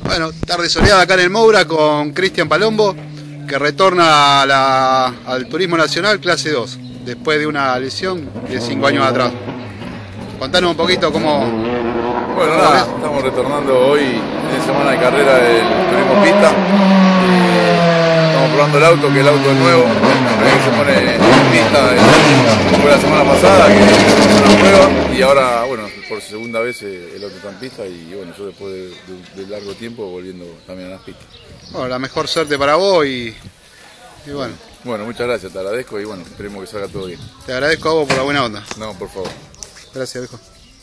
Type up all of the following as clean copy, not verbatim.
Bueno, tarde soleada acá en el Moura con Cristian Palombo, que retorna al Turismo Nacional clase 2, después de una lesión de 5 años atrás. Contanos un poquito cómo... Bueno, nada, estamos retornando hoy, fin de semana de carrera del Turismo Pista. Estamos probando el auto, que el auto es nuevo, que se pone en pista. Fue la semana pasada que hicimos una prueba y ahora, bueno, por segunda vez el auto está en pista y bueno, yo después de largo tiempo volviendo también a las pistas. Bueno, la mejor suerte para vos y bueno. Bueno, muchas gracias, te agradezco y bueno, esperemos que salga todo bien. Te agradezco a vos por la buena onda. No, por favor. Gracias, viejo.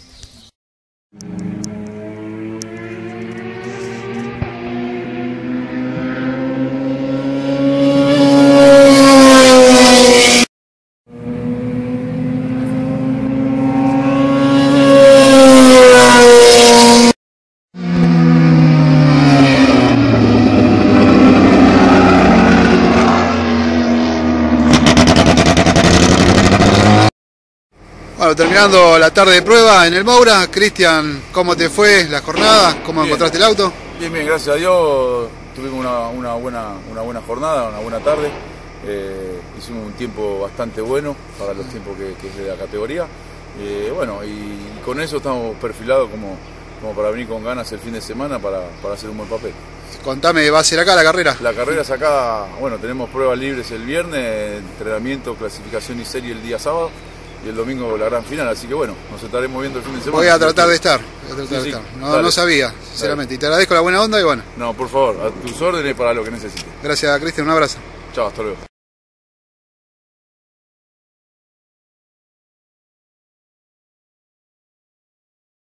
Bueno, terminando la tarde de prueba en el Moura. Cristian, ¿cómo te fue la jornada? ¿Cómo Bien. encontraste el auto? Bien, bien, gracias a Dios tuvimos una buena jornada, una buena tarde. Hicimos un tiempo bastante bueno para los tiempos que es de la categoría. Bueno, y con eso estamos perfilados como para venir con ganas el fin de semana para hacer un buen papel. Contame, ¿va a ser acá la carrera? La carrera es acá, bueno, tenemos pruebas libres el viernes, entrenamiento, clasificación y serie el día sábado. Y el domingo la gran final, así que bueno, nos estaremos viendo el fin de semana. Voy a tratar de estar. Sí. No sabía, sinceramente. Dale. Y te agradezco la buena onda y bueno. No, por favor, a tus órdenes para lo que necesites. Gracias, Cristian, un abrazo. Chao, hasta luego.